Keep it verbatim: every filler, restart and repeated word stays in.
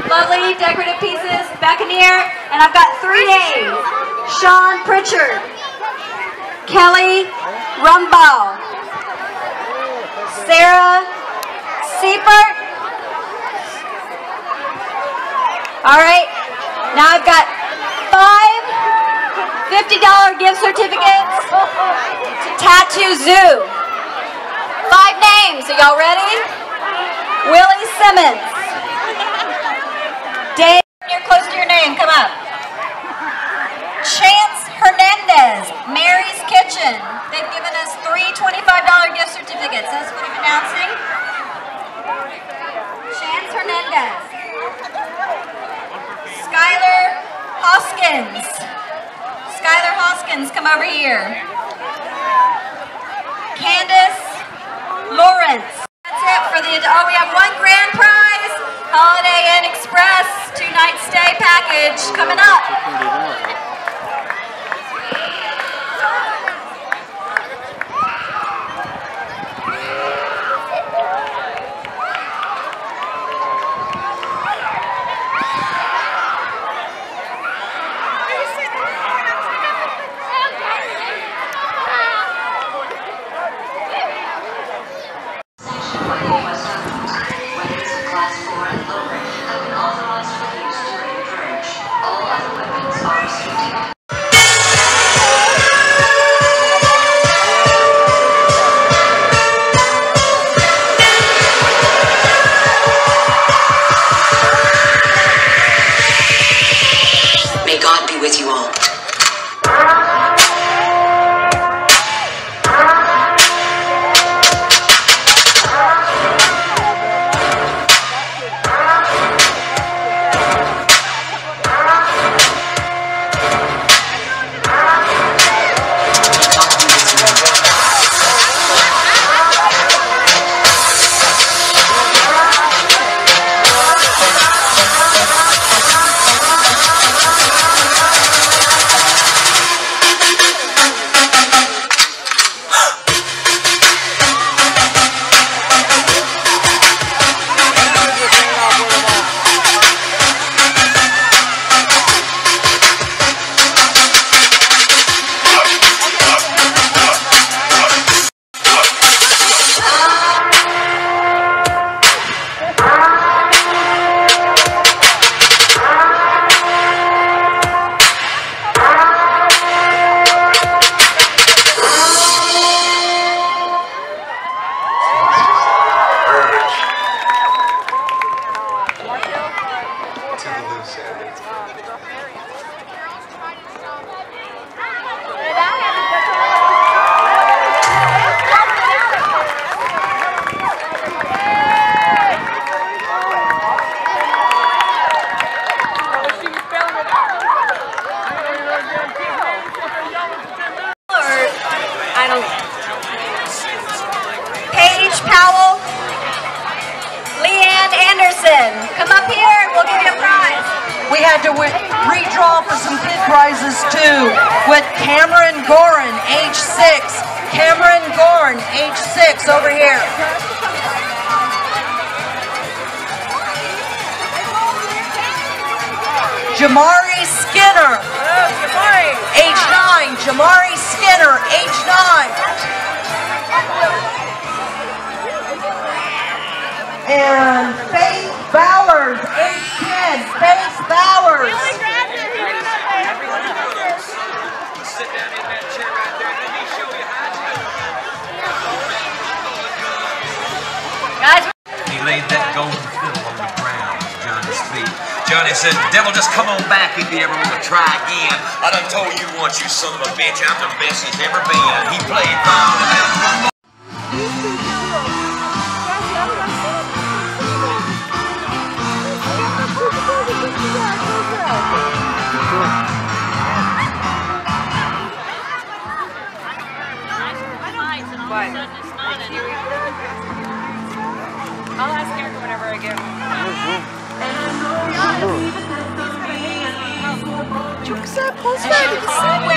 lovely decorative pieces back in here. And I've got three names. Sean Pritchard, Kelly Rumbaugh, Sarah Seifert. All right, now I've got five fifty dollar gift certificates to Tattoo Zoo. Five names, are y'all ready? Willie Simmons. Dave, you're close to your name, come up. Chance Hernandez, Mary's Kitchen. They've given us three twenty-five dollar gift certificates. That's what I'm announcing. Chance Hernandez. Skylar Hoskins. Skylar Hoskins, come over here. Candace Lawrence. That's it for the, oh, we have one grand prize. Holiday Inn Express, two night stay package coming up. Come up here, we'll give you a prize. We had to redraw for some kid prizes too, with Cameron Gorin, age six. Cameron Gorin, age six, over here. Jamari Skinner, age nine. Jamari Skinner, age nine. And Faith Bowers, age ten. Faith Bowers. Guys, he laid that golden fiddle on the ground at Johnny's feet. Johnny said, "Devil, just come on back if you ever want to try again. I done told you once, you son of a bitch, I'm the best he's ever been." He played fine. I'll ask Erica whenever I get home. Çok güzel poz verdi.